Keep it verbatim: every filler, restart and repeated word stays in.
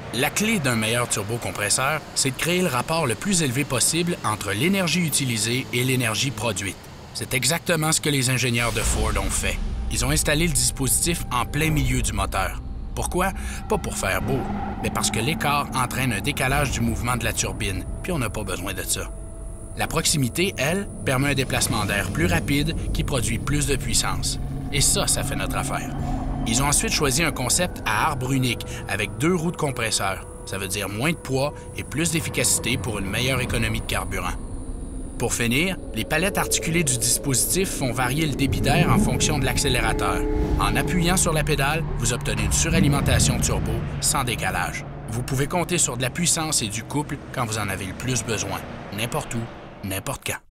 La clé d'un meilleur turbocompresseur, c'est de créer le rapport le plus élevé possible entre l'énergie utilisée et l'énergie produite. C'est exactement ce que les ingénieurs de Ford ont fait. Ils ont installé le dispositif en plein milieu du moteur. Pourquoi? Pas pour faire beau, mais parce que l'écart entraîne un décalage du mouvement de la turbine, puis on n'a pas besoin de ça. La proximité, elle, permet un déplacement d'air plus rapide qui produit plus de puissance. Et ça, ça fait notre affaire. Ils ont ensuite choisi un concept à arbre unique avec deux roues de compresseur. Ça veut dire moins de poids et plus d'efficacité pour une meilleure économie de carburant. Pour finir, les palettes articulées du dispositif font varier le débit d'air en fonction de l'accélérateur. En appuyant sur la pédale, vous obtenez une suralimentation turbo sans décalage. Vous pouvez compter sur de la puissance et du couple quand vous en avez le plus besoin, n'importe où, n'importe quand.